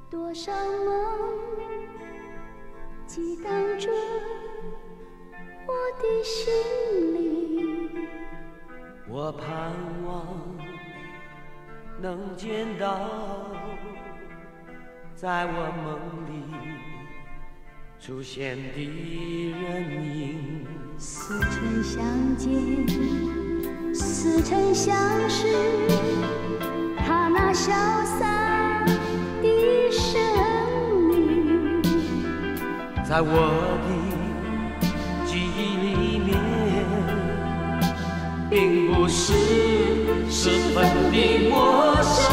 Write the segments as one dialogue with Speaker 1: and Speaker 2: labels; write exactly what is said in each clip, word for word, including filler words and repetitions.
Speaker 1: 多少梦激荡着我的心里，
Speaker 2: 我盼望能见到在我梦里出现的人影。
Speaker 1: 似曾相见，似曾相识，他那潇洒的生命，
Speaker 2: 在我的记忆里面，并不是十分的陌生。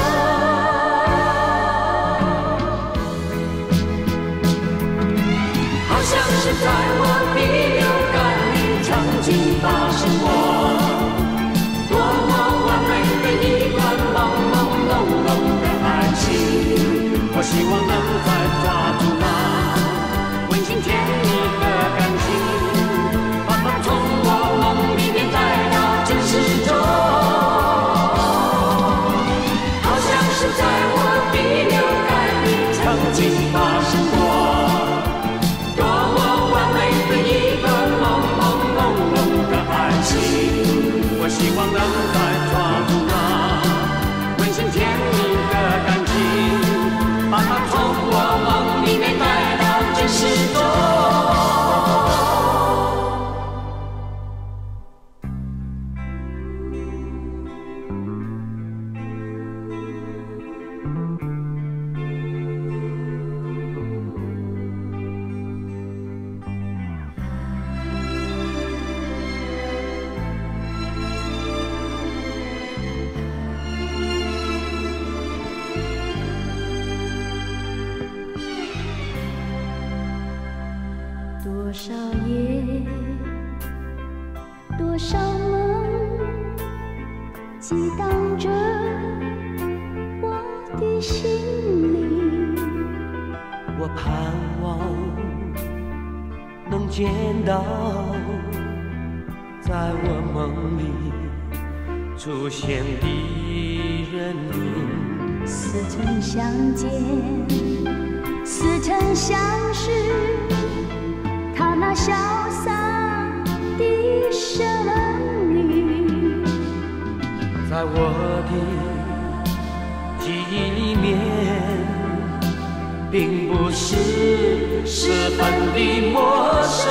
Speaker 2: 好像是在我的流感里曾经发生过，多么完美的一段朦朦胧胧的爱情。我希望能再抓住那温馨甜蜜的感情，把它从我梦里面带到真实中。好像是在我的流感里曾经发生过，多么完美的一段朦朦胧胧的爱情。我希望能再抓住那温馨甜蜜的感情，把它从我梦里面带到真实中。
Speaker 1: 多少夜，多少梦激荡着我的心里，
Speaker 2: 我盼望能见到在我梦里出现的人影。
Speaker 1: 似曾相见，似曾相识，他那潇洒的生命，
Speaker 2: 在我的记忆里面，并不是十分的陌生。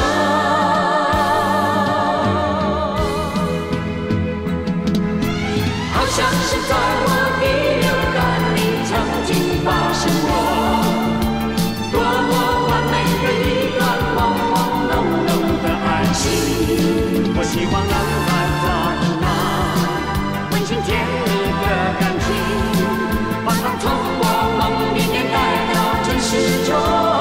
Speaker 2: 好像是在我的流感里曾经发生过，多么完美的一段朦朦胧胧的爱情。我希望能再抓住那温馨甜蜜的感情，把它从我梦里面带到真实中。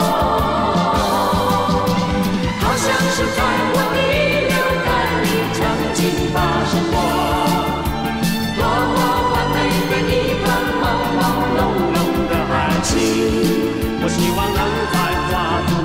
Speaker 2: 好像是在我的流感里曾经发生过，多么完美的一段朦朦胧胧的爱情。我希望能再抓住